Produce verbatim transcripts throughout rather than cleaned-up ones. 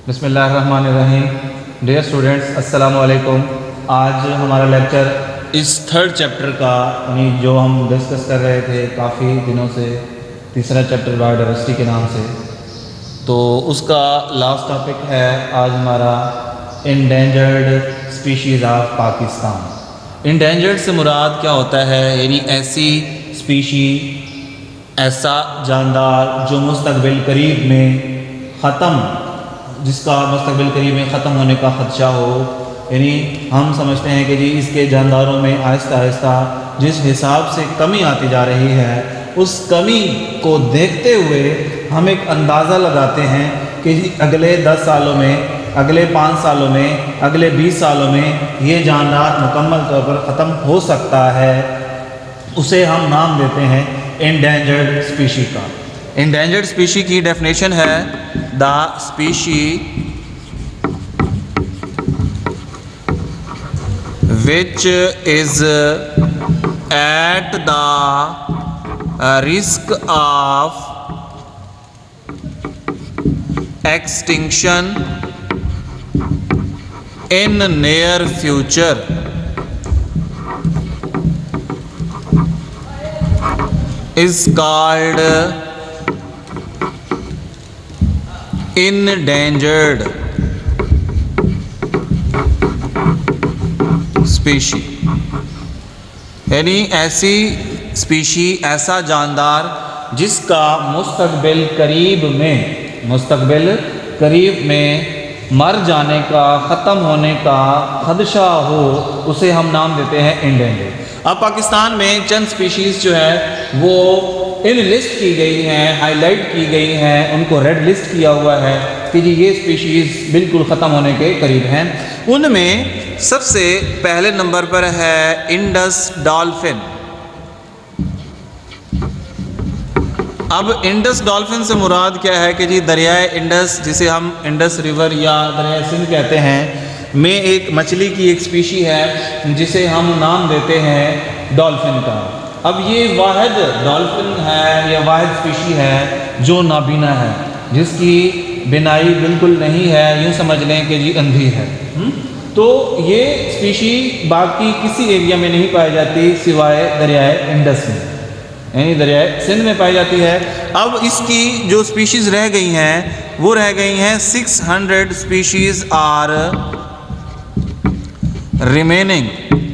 बिस्मिल्लाहिर्रहमानिर्रहीम। Dear students, अस्सलामु अलैकुम। आज हमारा लेक्चर इस थर्ड चैप्टर का यानी जो हम डिस्कस कर रहे थे काफ़ी दिनों से, तीसरा चैप्टर बायोडाइवर्सिटी के नाम से, तो उसका लास्ट टॉपिक है आज हमारा endangered species of Pakistan. Endangered से मुराद क्या होता है, यानी ऐसी स्पीशी, ऐसा जानदार जो मुस्तकबिल करीब में ख़त्म जिसका मुस्तकबिल करीब में ख़त्म होने का ख़दशा हो। यानी हम समझते हैं कि जी इसके जानदारों में आहिस्ता आहिस्ता जिस हिसाब से कमी आती जा रही है, उस कमी को देखते हुए हम एक अंदाज़ा लगाते हैं कि जी अगले दस सालों में, अगले पाँच सालों में, अगले बीस सालों में ये जानदार मुकम्मल तौर पर ख़त्म हो सकता है। उसे हम नाम देते हैं इंडेंजर्ड स्पीशी का। इंडेंजर्ड स्पीशी की डेफिनेशन है the species which is at the risk of extinction in near future is called endangered species। यानी ऐसी स्पीशी, ऐसा जानदार जिसका मुस्तकबिल करीब में मुस्तकबिल करीब में मर जाने का, ख़त्म होने का खदशा हो, उसे हम नाम देते हैं इंडेंजर्ड। अब पाकिस्तान में चंद स्पीशीज़ जो है वो इन लिस्ट की गई हैं, हाईलाइट की गई हैं, उनको रेड लिस्ट किया हुआ है कि जी ये स्पीशीज़ बिल्कुल ख़त्म होने के करीब हैं। उनमें सबसे पहले नंबर पर है इंडस डॉल्फिन। अब इंडस डॉल्फिन से मुराद क्या है कि जी दरियाए इंडस, जिसे हम इंडस रिवर या दरियाए सिंध कहते हैं, में एक मछली की एक स्पीशी है जिसे हम नाम देते हैं डॉल्फिन का। अब ये वाहिद डॉल्फिन है या वाहिद स्पीशी है जो नाबीना है, जिसकी बिनाई बिल्कुल नहीं है, यूँ समझ लें कि जी अंधी है। हुँ? तो ये स्पीशी बाकी किसी एरिया में नहीं पाई जाती सिवाय दरियाए इंडस में, यानी दरियाए सिंध में पाई जाती है। अब इसकी जो स्पीशीज़ रह गई हैं वो रह गई हैं six hundred species are remaining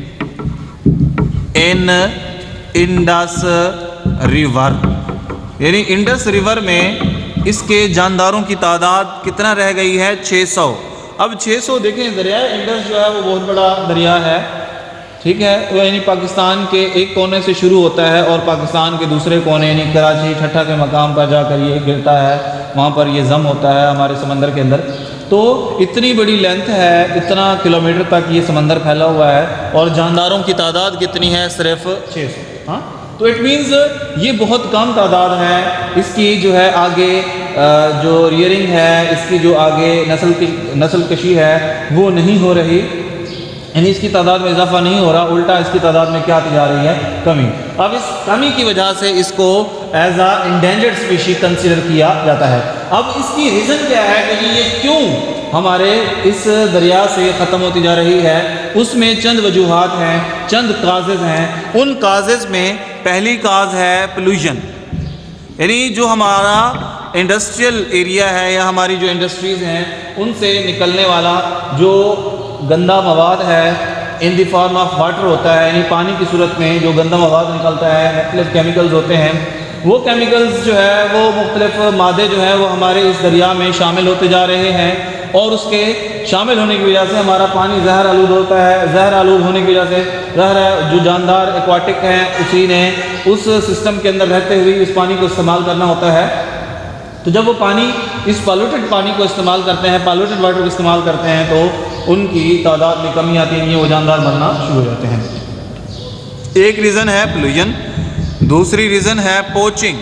in Indus river. यानी इंडस रिवर में इसके जानदारों की तादाद कितना रह गई है, छः सौ। अब छः सौ देखें, दरिया इंडस जो है वो बहुत बड़ा दरिया है, ठीक है। वो यानी पाकिस्तान के एक कोने से शुरू होता है और पाकिस्तान के दूसरे कोने यानी कराची ठट्ठा के मकाम पर जाकर ये गिरता है, वहाँ पर ये जम होता है हमारे समंदर के अंदर। तो इतनी बड़ी लेंथ है, इतना किलोमीटर तक ये समंदर फैला हुआ है, और जानदारों की तादाद कितनी है, सिर्फ छः सौ। हाँ, तो इट मीन्स ये बहुत कम तादाद है। इसकी जो है आगे जो रियरिंग है, इसकी जो आगे नस्ल की नस्ल कशी है वो नहीं हो रही, यानी इसकी तादाद में इजाफा नहीं हो रहा, उल्टा इसकी तादाद में क्या आती जा रही है, कमी। अब इस कमी की वजह से इसको as a endangered species consider किया जाता है। अब इसकी रीज़न क्या है कि ये क्यों हमारे इस दरिया से ख़त्म होती जा रही है, उसमें चंद वजूहात हैं, चंद काजेज़ हैं। उन काजेज़ में पहली काज है पोल्यूशन, यानी जो हमारा इंडस्ट्रियल एरिया है या हमारी जो इंडस्ट्रीज़ हैं उनसे निकलने वाला जो गंदा मवाद है, in the form of water होता है, यानी पानी की सूरत में जो गंदा मवाद निकलता है, मुख्तलिफ केमिकल्स होते हैं, वो केमिकल्स जो है वो मुख्तलिफ मादे जो है वो हमारे इस दरिया में शामिल होते जा रहे हैं, और उसके शामिल होने की वजह से हमारा पानी जहर आलूद होता है। जहर आलूद होने की वजह से जहर जो जानदार एक्वाटिक हैं उसी ने उस सिस्टम के अंदर रहते हुए इस पानी को इस्तेमाल करना होता है। तो जब वो पानी, इस पॉल्यूटेड पानी को इस्तेमाल करते हैं, पॉल्यूटेड वाटर को इस्तेमाल करते हैं, तो उनकी तादाद में कमी आती है, वो जानदार मरना शुरू हो जाते हैं। एक रीज़न है पोल्यूशन, दूसरी रीज़न है पोचिंग,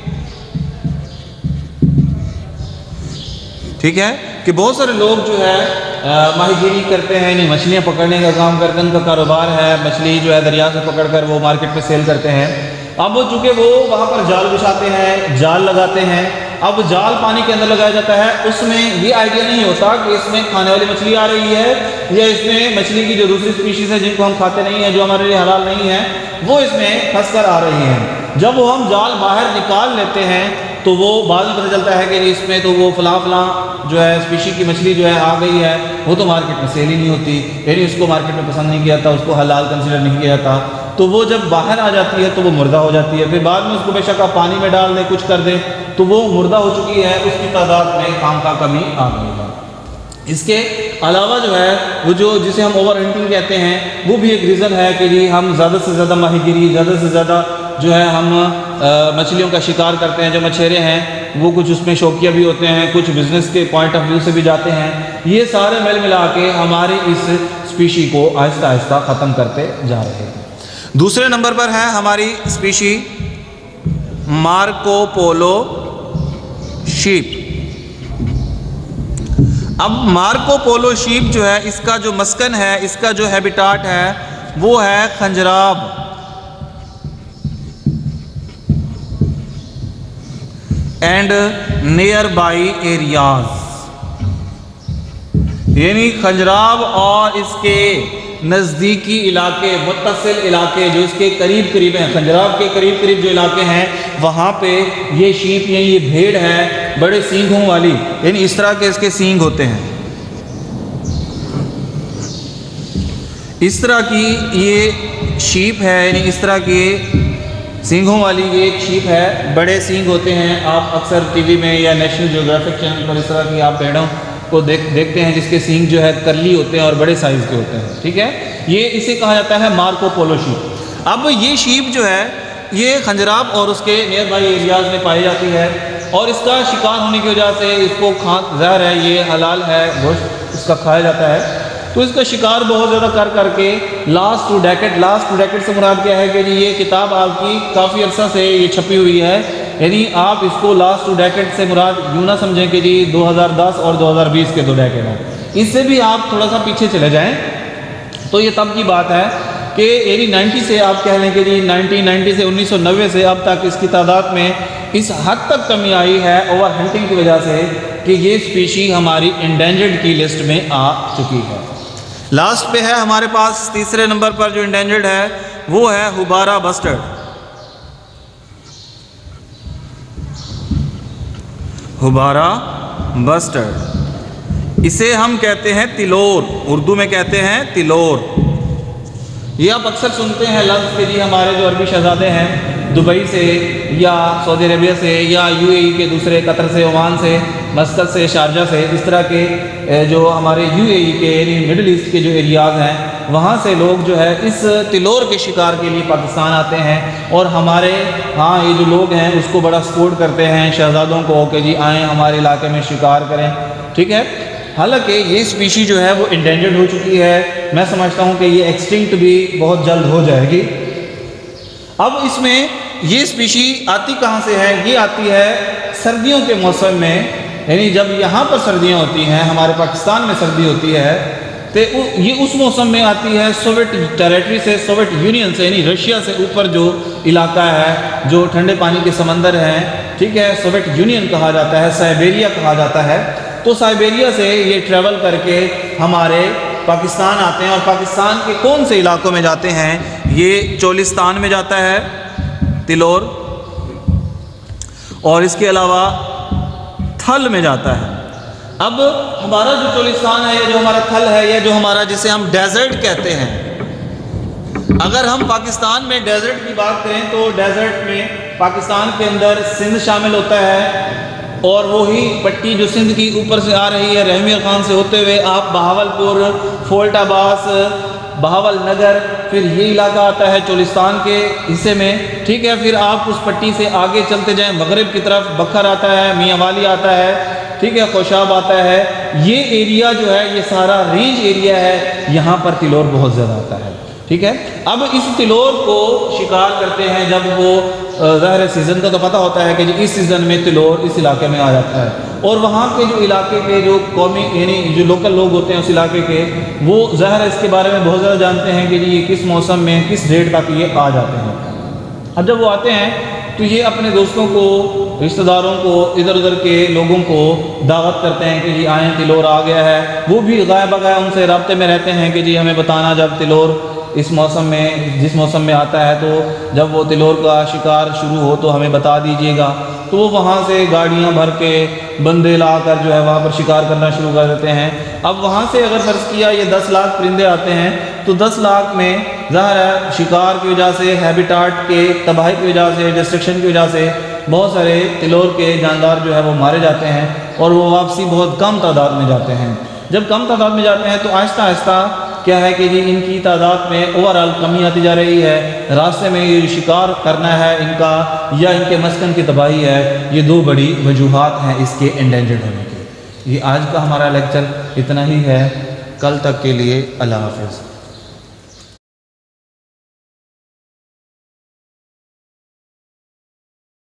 ठीक है, कि बहुत सारे लोग जो है माहीगीरी करते हैं, यानी मछलियाँ पकड़ने का काम करते हैं, उनका कारोबार है, मछली जो है दरिया से पकड़कर वो मार्केट में सेल करते हैं। अब वो चूँकि वो वहाँ पर जाल बिछाते हैं, जाल लगाते हैं, अब जाल पानी के अंदर लगाया जाता है, उसमें ये आइडिया नहीं होता कि इसमें खाने वाली मछली आ रही है या इसमें मछली की जो दूसरी स्पीशीज है जिनको हम खाते नहीं हैं, जो हमारे लिए हलाल नहीं है, वो इसमें फंस कर आ रही हैं। जब वो हम जाल बाहर निकाल लेते हैं तो वो बाद में पता चलता है कि इसमें तो वो फलां फलां जो है स्पीशी की मछली जो है आ गई है, वो तो मार्केट में सेल ही नहीं होती, यानी उसको मार्केट में पसंद नहीं किया जाता, उसको हलाल कंसिडर नहीं किया जाता। तो वो जब बाहर आ जाती है तो वो मुर्दा हो जाती है, फिर बाद में उसको बेशक आप पानी में डाल दें, कुछ कर दें, तो वो मुर्दा हो चुकी है, उसकी तादाद में काम का कमी आ गई है। इसके अलावा जो है वो जो जिसे हम ओवर हंटिंग कहते हैं, वो भी एक रीज़न है कि जी हम ज़्यादा से ज़्यादा माहीगिरी, ज़्यादा से ज़्यादा जो है हम मछलियों का शिकार करते हैं। जो मछेरे हैं वो कुछ उसमें शौकिया भी होते हैं, कुछ बिज़नेस के पॉइंट ऑफ व्यू से भी जाते हैं। ये सारे मिल मिला के हमारे इस स्पीशी को आहिस्ता आहिस्ता ख़त्म करते जा रहे हैं। दूसरे नंबर पर है हमारी स्पीशी मार्को पोलो शीप। अब मार्को पोलो शीप जो है, इसका जो मस्कन है, इसका जो हैबिटाट है वो है Khunjerab and nearby areas, यानी खंजराब और इसके नज़दीकी इलाके, मुत्तसिल इलाके जो इसके करीब करीब हैं, खंजराब के करीब करीब जो इलाके हैं वहाँ पे ये शीप यानी ये भेड़ है बड़े सींगों वाली, यानी इस तरह के इसके सींग होते हैं, इस तरह की ये शीप है, यानी इस तरह की सींगों वाली ये एक शीप है, बड़े सींग होते हैं। आप अक्सर टीवी में या नेशनल ज्योग्राफिक चैनल पर इस तरह की आप भेड़ों को देख देखते हैं जिसके सींग जो है करली होते हैं और बड़े साइज़ के होते हैं, ठीक है। ये इसे कहा जाता है मार्को पोलो शीप। अब ये शीप जो है ये खंजराब और उसके नियर बाई एरियाज़ में पाई जाती है और इसका शिकार होने की वजह से इसको खा ज़हर है, ये हलाल है, गोश्त इसका खाया जाता है, तो इसका शिकार बहुत ज़्यादा कर करके last two decade, last two decade से मुराद क्या है कि जी ये किताब आपकी काफ़ी अर्सा से ये छपी हुई है, यानी आप इसको लास्ट टू डेकेड से मुराद यूँ ना समझें कि जी दो हज़ार दस और दो हज़ार बीस के दो डेकेड हैं, इससे भी आप थोड़ा सा पीछे चले जाएं तो ये तब की बात है कि यानी नब्बे से आप कह लें कि जी नाइनटीन नाइंटी से उन्नीस सौ नब्बे से अब तक इसकी तादाद में इस हद तक कमी आई है ओवर हंटिंग की वजह से कि ये स्पीशी हमारी इंडेंजर्ड की लिस्ट में आ चुकी है। लास्ट पे है हमारे पास तीसरे नंबर पर जो इंडेंजर्ड है वो है हुबारा बस्टर्ड। हुबारा बस्टर्ड, इसे हम कहते हैं तिलोर, उर्दू में कहते हैं तिलोर। ये आप अक्सर सुनते हैं लफ्ज़ के जी हमारे जो अरबी शहजादे हैं दुबई से या सऊदी अरेबिया से या यूएई के दूसरे, कतर से, ओमान से, मस्कत से, शारजा से, इस तरह के जो हमारे यूएई के यानी मिडिल ईस्ट के जो एरियाज़ हैं वहाँ से लोग जो है इस तिलोर के शिकार के लिए पाकिस्तान आते हैं और हमारे हाँ ये जो लोग हैं उसको बड़ा सपोर्ट करते हैं शहजादों को कि जी आएँ हमारे इलाके में शिकार करें, ठीक है। हालांकि ये स्पीशी जो है वो इंडेंजर्ड हो चुकी है, मैं समझता हूँ कि ये एक्सटिंक्ट भी बहुत जल्द हो जाएगी। अब इसमें ये स्पीशी आती कहाँ से है? ये आती है सर्दियों के मौसम में, यानी जब यहाँ पर सर्दियाँ होती हैं, हमारे पाकिस्तान में सर्दी होती है, तो ये उस मौसम में आती है सोवियत टेरेटरी से, सोवियत यूनियन से, यानी रशिया से ऊपर जो इलाका है जो ठंडे पानी के समंदर हैं, ठीक है, सोवियत यूनियन कहा जाता है, साइबेरिया कहा जाता है। तो साइबेरिया से ये ट्रैवल करके हमारे पाकिस्तान आते हैं और पाकिस्तान के कौन से इलाकों में जाते हैं? ये चोलिस्तान में जाता है तिलोर, और इसके अलावा थल में जाता है। अब हमारा जो चोलिस्तान है, ये जो हमारा थल है, ये जो हमारा जिसे हम डेजर्ट कहते हैं, अगर हम पाकिस्तान में डेजर्ट की बात करें तो डेजर्ट में पाकिस्तान के अंदर सिंध शामिल होता है और वही पट्टी जो सिंध की ऊपर से आ रही है रहमिया खान से होते हुए आप बहावलपुर, फोल्ट अब्बास, बहावल नगर, फिर ये इलाका आता है चोलिस्तान के हिस्से में, ठीक है। फिर आप उस पट्टी से आगे चलते जाएं मगरिब की तरफ, बखर आता है, मियाँ वाली आता है, ठीक है, खुशाब आता है। ये एरिया जो है ये सारा रेंज एरिया है, यहाँ पर तिलोर बहुत ज़्यादा आता है, ठीक है। अब इस तिलोर को शिकार करते हैं जब वो ज़ाहिर सीज़न का तो पता होता है कि जी इस सीज़न में तिलोर इस इलाके में आ जाता है, और वहाँ के जो इलाके के जो कौमी यानी जो लोकल लोग होते हैं उस इलाके के, वो ज़ाहिर इसके बारे में बहुत ज़्यादा जानते हैं कि जी ये किस मौसम में किस डेट तक ये आ जाते हैं। अब जब वो आते हैं तो ये अपने दोस्तों को, रिश्तेदारों को, इधर उधर के लोगों को दावत करते हैं कि जी आएँ, तिलोर आ गया है। वो भी गाय बगाए उनसे राब्ते में रहते हैं कि जी हमें बताना जब तिलोर इस मौसम में, जिस मौसम में आता है, तो जब वो तिलोर का शिकार शुरू हो तो हमें बता दीजिएगा। तो वो वहाँ से गाड़ियाँ भर के बंदे ला कर जो है वहाँ पर शिकार करना शुरू कर देते हैं। अब वहाँ से अगर फ़र्ज़ किया ये दस लाख परिंदे आते हैं, तो दस लाख में ज़ाहिर है शिकार की वजह से, हैबिटाट के तबाही की वजह से, डिस्ट्रक्शन की वजह से बहुत सारे तिलोर के जानदार जो है वो मारे जाते हैं और वो वापसी बहुत कम तादाद में जाते हैं। जब कम तादाद में जाते हैं तो आहिस्ता आहिस्ता क्या है कि जी इनकी तादाद में ओवरऑल कमी आती जा रही है। रास्ते में ये शिकार करना है इनका या इनके मस्कन की तबाही है, ये दो बड़ी वजूहात हैं इसके एंडेंजर्ड होने की। ये आज का हमारा लेक्चर इतना ही है। कल तक के लिए अल्लाह हाफ़िज़।